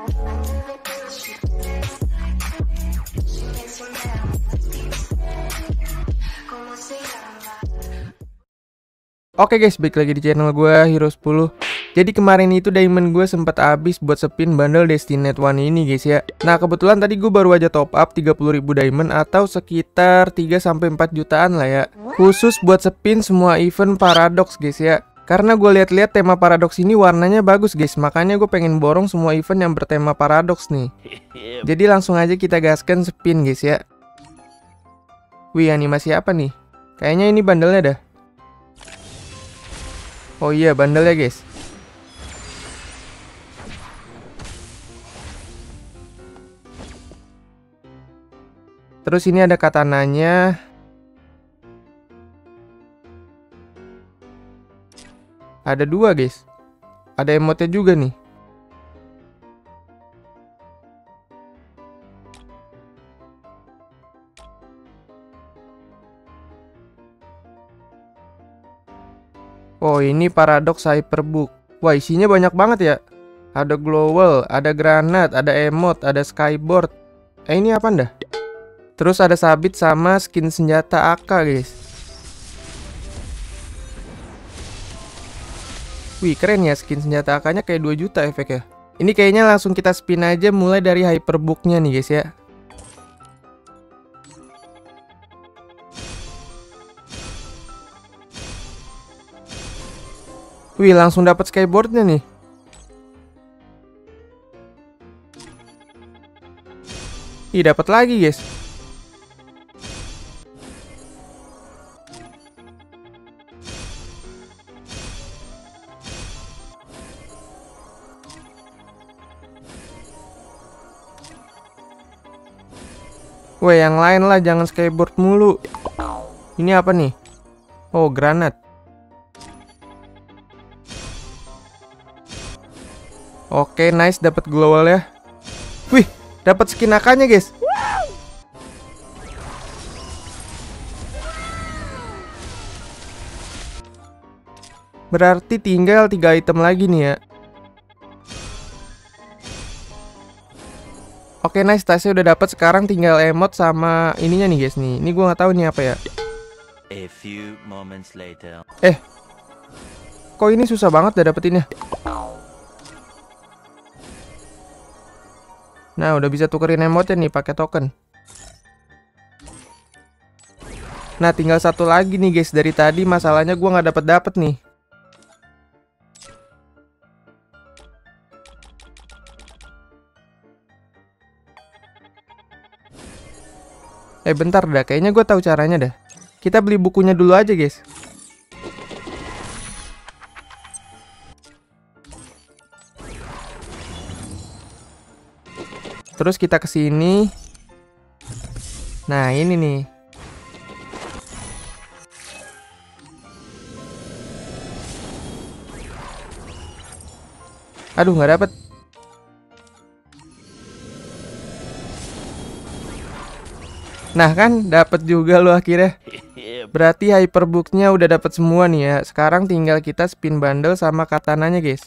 Oke guys, balik lagi di channel gue Hero 10. Jadi kemarin itu diamond gue sempat habis buat spin bundle Destiny Net One ini guys ya. Nah kebetulan tadi gue baru aja top up 30.000 diamond atau sekitar 3-4 jutaan lah ya. Khusus buat spin semua event Paradox guys ya. Karena gue lihat-lihat tema Paradox ini warnanya bagus guys. Makanya gue pengen borong semua event yang bertema Paradox nih. Jadi langsung aja kita gaskan spin guys ya. Wih, animasi apa nih? Kayaknya ini bandelnya dah. Oh iya, bandelnya guys. Terus ini ada katananya. Ada dua guys. Ada emotnya juga nih. Oh ini Paradox Hyperbook. Wah isinya banyak banget ya. Ada glowwall, ada granat, ada emote, ada skyboard. Ini apa dah? Terus ada sabit sama skin senjata AK guys. Wih keren ya, skin senjata AK nya kayak 2 juta efeknya. Ini kayaknya langsung kita spin aja mulai dari Hyperbooknya nih guys ya. Wih langsung dapat skyboardnya nih. Ih dapat lagi guys. Weh yang lain lah, jangan skyboard mulu. Ini apa nih? Oh granat. Oke, nice, dapat glowwall ya. Wih, dapat skin AK-nya, guys. Berarti tinggal 3 item lagi nih ya. Oke, nice, tasnya udah dapat. Sekarang tinggal emote sama ininya nih, guys nih. Ini gua nggak tahu nih apa ya. A few moments later. Kok ini susah banget dah dapetinnya. Nah, udah bisa tukerin emote nih pakai token. Nah, tinggal satu lagi nih guys. Dari tadi masalahnya gua nggak dapet nih. Bentar dah. Kayaknya gue tahu caranya dah. Kita beli bukunya dulu aja guys. Terus kita ke sini. Nah, ini nih. Aduh, nggak dapet. Nah, kan dapet juga lo akhirnya. Berarti Hyperbooknya udah dapet semua nih ya. Sekarang tinggal kita spin bundle sama katananya, guys.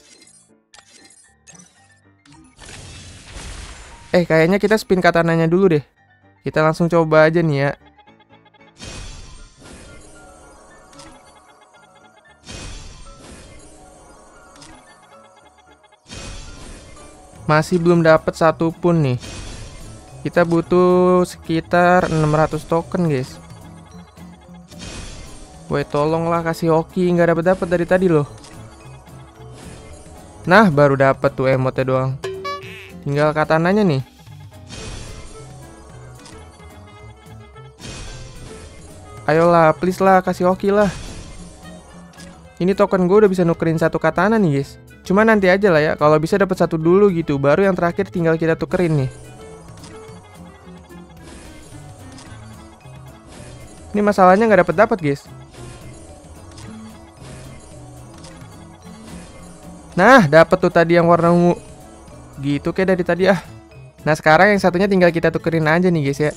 Kayaknya kita spin katananya dulu deh. Kita langsung coba aja nih ya. Masih belum dapat satupun nih. Kita butuh sekitar 600 token guys. Woi tolonglah kasih hoki, nggak dapat dari tadi loh. Nah baru dapat tuh emote doang. Tinggal katananya nih. Ayolah, please lah, kasih hoki lah. Ini token gue udah bisa nukerin satu katana nih guys. Cuma nanti aja lah ya, kalau bisa dapat satu dulu gitu. Baru yang terakhir tinggal kita tukerin nih. Ini masalahnya nggak dapat guys. Nah, dapat tuh tadi yang warna ungu. Gitu kayak dari tadi ah. Nah, sekarang yang satunya tinggal kita tukerin aja nih guys ya.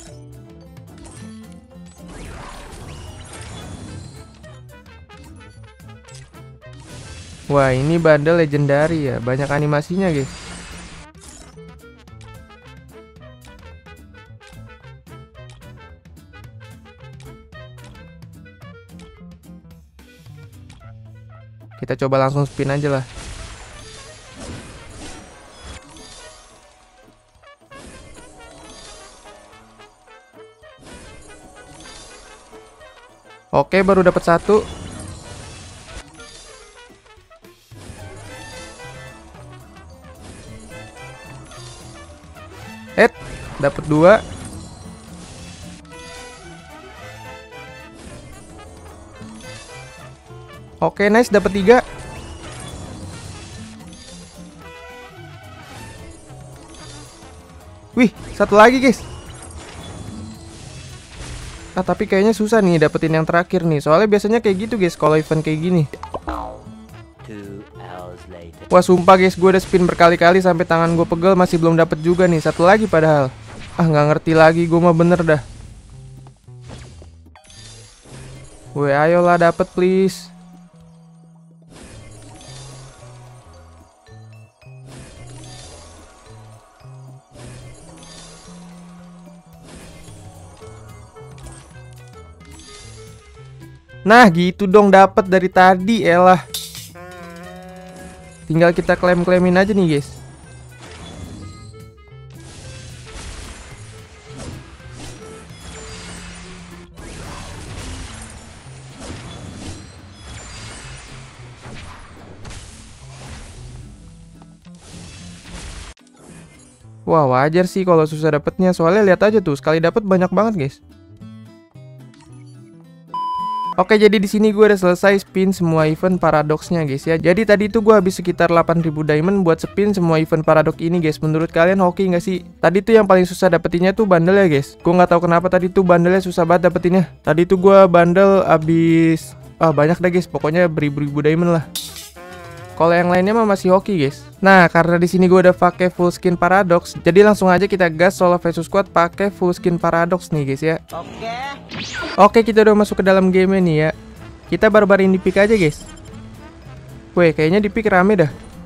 Wah, ini bundle legendary ya. Banyak animasinya guys. kita coba langsung spin aja lah. Oke, baru dapat satu. Dapat dua. Oke, nice, dapat tiga. Wih, satu lagi, guys. Tapi kayaknya susah nih dapetin yang terakhir nih. Soalnya biasanya kayak gitu, guys, kalau event kayak gini. 2 hours later. Wah, sumpah, guys, gue udah spin berkali-kali sampai tangan gue pegel, masih belum dapet juga nih. Satu lagi padahal. Nggak ngerti lagi, gue mah bener dah. Weh, ayolah dapet please. Nah, gitu dong, dapet dari tadi, elah. Tinggal kita klaim-klaimin aja nih, guys. Wah, wajar sih kalau susah dapetnya. Soalnya lihat aja tuh, sekali dapet banyak banget, guys. Oke, jadi di sini gue udah selesai spin semua event paradoxnya, guys ya. Jadi tadi tuh gue habis sekitar 8.000 diamond buat spin semua event paradox ini, guys. Menurut kalian hoki nggak sih? Tadi tuh yang paling susah dapetinnya tuh bandel ya, guys. Gue nggak tahu kenapa tadi tuh bandelnya susah banget dapetinnya. Tadi tuh gue bandel abis banyak dah, guys. Pokoknya beribu-ribu diamond lah. Kalau yang lainnya mah masih hoki, guys. Nah, karena di sini gue udah pakai full skin paradox, jadi langsung aja kita gas solo versus squad pakai full skin paradox nih, guys ya. Oke, kita udah masuk ke dalam game nih ya. Kita barbarin di pick aja, guys. Weh, kayaknya di pick rame dah.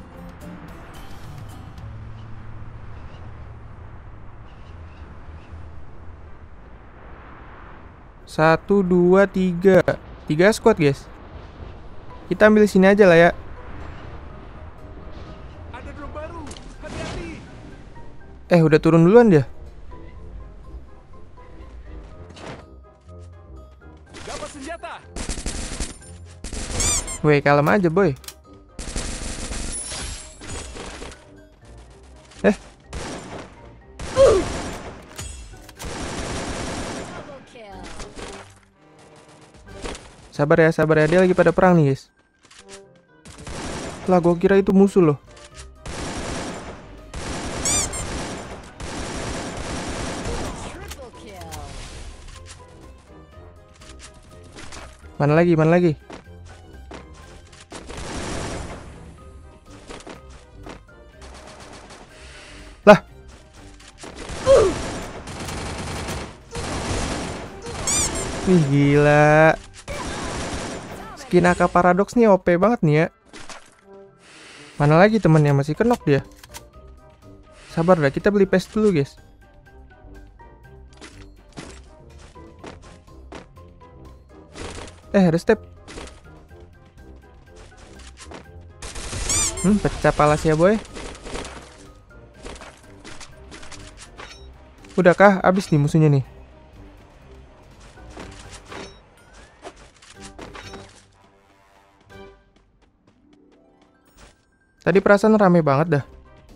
Satu, dua, tiga. 3 squad, guys. Kita ambil sini aja lah ya. Udah turun duluan dia. Dapat senjata. Weh, kalem aja, boy. Sabar ya, dia lagi pada perang nih, guys. Lah, gua kira itu musuh loh. Mana lagi? Lah. Wih, gila. Skin AK Paradox nih OP banget nih ya. Mana lagi temennya, masih kenok dia. Sabar dah, kita beli paste dulu, guys. Ada step. Pecah palas ya, boy. Udahkah habis nih musuhnya nih? Tadi perasaan rame banget dah.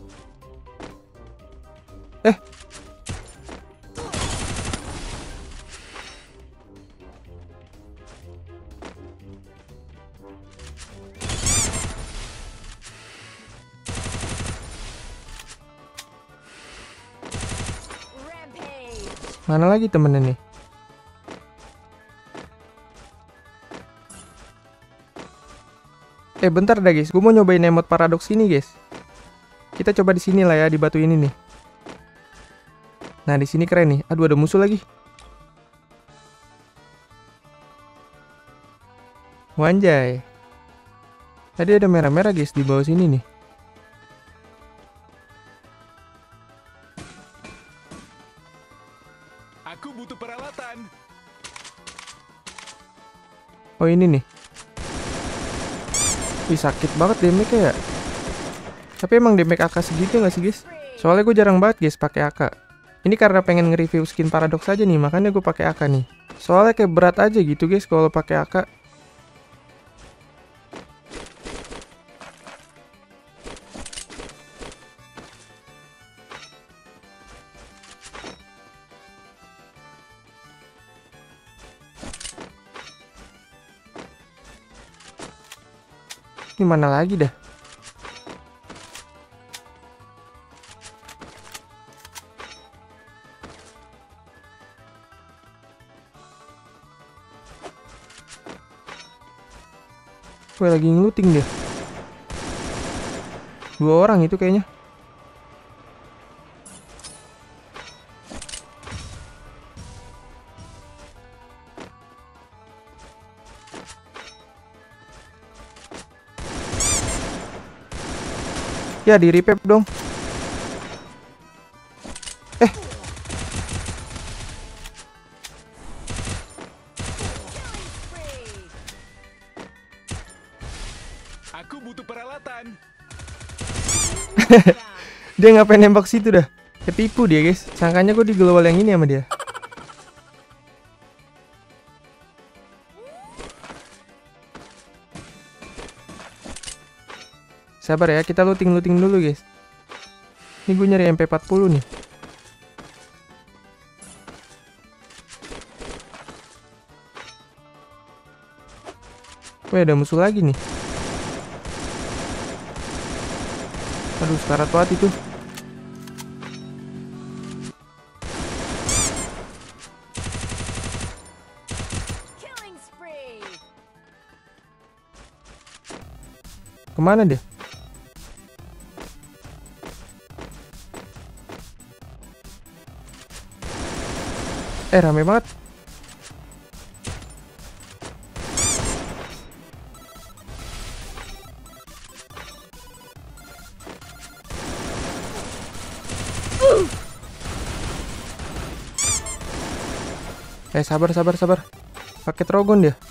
Mana lagi temennya nih? Bentar dah, guys. Gue mau nyobain emote paradox ini, guys. Kita coba di sini lah ya, di batu ini nih. Nah, di sini keren nih. Aduh, ada musuh lagi. Wanjay. Tadi ada merah-merah, guys, di bawah sini nih. Aku butuh peralatan. Oh, ini nih. Wih, sakit banget damage-nya ya. Tapi emang damage AK segitu nggak sih guys? Soalnya gue jarang banget guys pakai AK. Ini karena pengen nge-review skin Paradox aja nih, makanya gue pakai AK nih. Soalnya kayak berat aja gitu guys kalau pakai AK. Ini mana lagi dah? Gue lagi ngeluting deh. 2 orang itu kayaknya. Ya di repep dong. Aku butuh peralatan. Dia ngapain nembak situ dah? Ketipu dia guys. Sangkanya gue di global yang ini sama dia. Sabar ya, kita looting-looting dulu guys. Ini gue nyari MP40 nih. Wih, ada musuh lagi nih. Aduh, sekarat banget itu. Kemana dia? Rame banget. Sabar. Pakai trogon dia.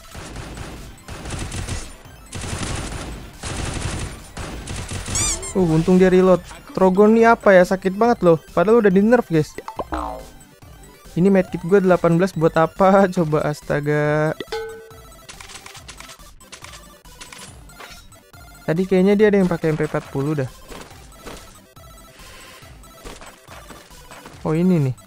Untung dia reload. Trogon nih apa ya? Sakit banget loh. Padahal udah di nerf guys. Ini medkit gue 18 buat apa? Coba astaga. Tadi kayaknya dia ada yang pakai MP40 dah. Oh ini nih.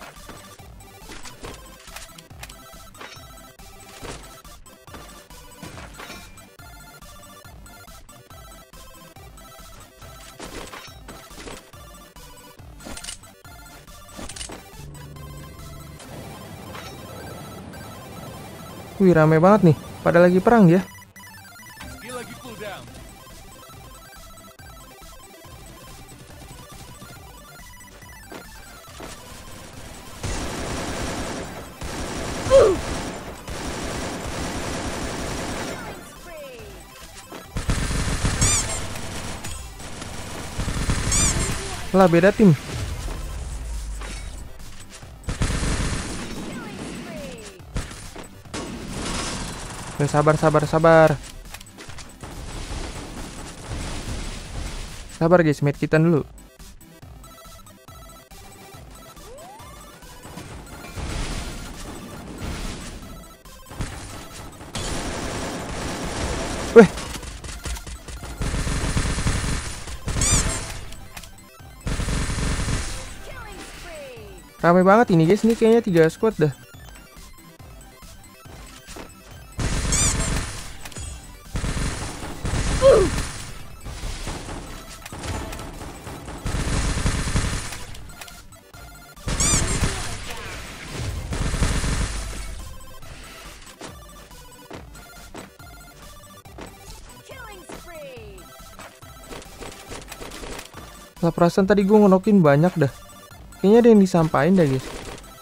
Wih, rame banget nih. Pada lagi perang dia. Dia lagi cooldown. Lah, beda tim. Sabar. Sabar guys, medkitan dulu. Weh. Rame banget ini guys, ini kayaknya 3 squad dah. Lah, perasaan tadi gue ngenokin banyak dah. Kayaknya ada yang disampain dah guys.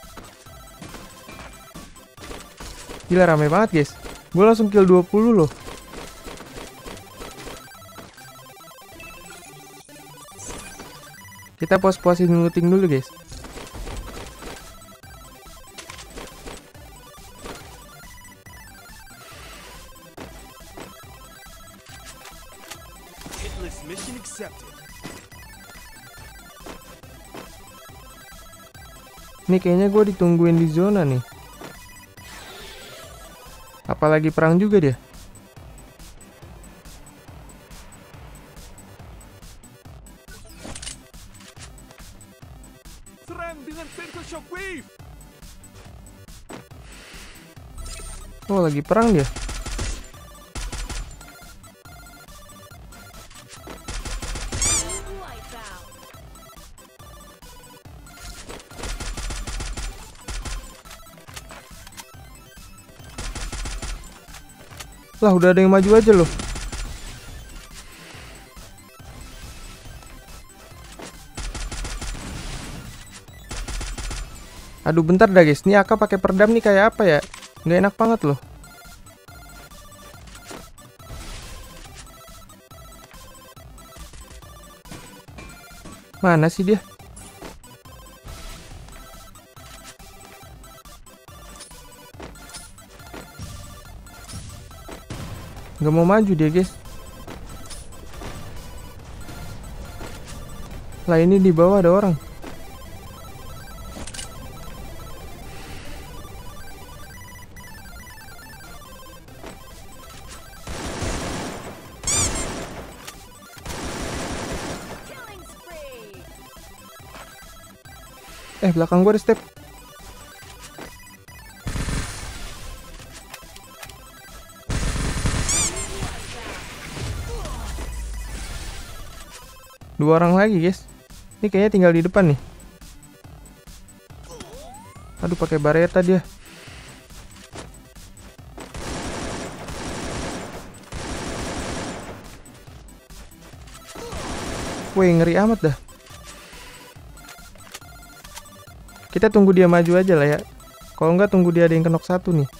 Gila, rame banget guys. Gue langsung kill 20 loh. Kita pos-posin looting dulu guys. Ini kayaknya gue ditungguin di zona nih. Apalagi perang juga dia. Serang dengan sensor shockwave. Oh, lagi perang dia. Lah, udah ada yang maju aja loh. Aduh, bentar dah guys. Ini AK pakai peredam nih kayak apa ya? Nggak enak banget loh. Mana sih dia? Nggak mau maju dia guys. Lah, ini di bawah ada orang. Belakang gue ada step. Dua orang lagi guys. Ini kayaknya tinggal di depan nih. Aduh, pakai bareta dia. Wih, ngeri amat dah. Kita tunggu dia maju aja lah ya. Kalau nggak, tunggu dia ada yang kenok satu nih.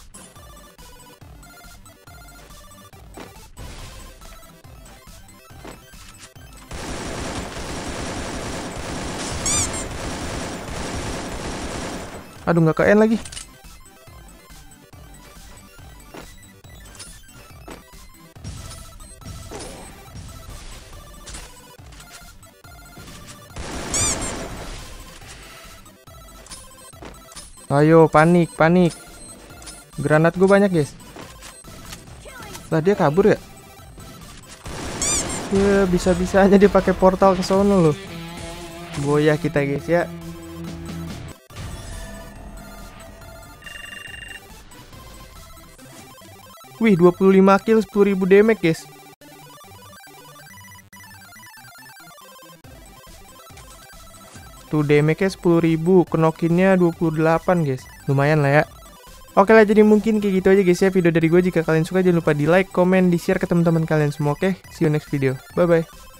Aduh, nggak ke-end lagi. Ayo, panik, panik. Granat gue banyak guys. Lah, dia kabur ya? Ya, bisa-bisanya dia pakai portal ke sono loh. Goyah kita guys ya. Wih, 25 kill, 10.000 damage guys. Tuh, damage-nya 10.000, kenokinnya 28 guys. Lumayan lah ya. Oke lah, jadi mungkin kayak gitu aja guys ya video dari gue. Jika kalian suka, jangan lupa di like, komen, di share ke teman-teman kalian semua. Oke, see you next video. Bye bye.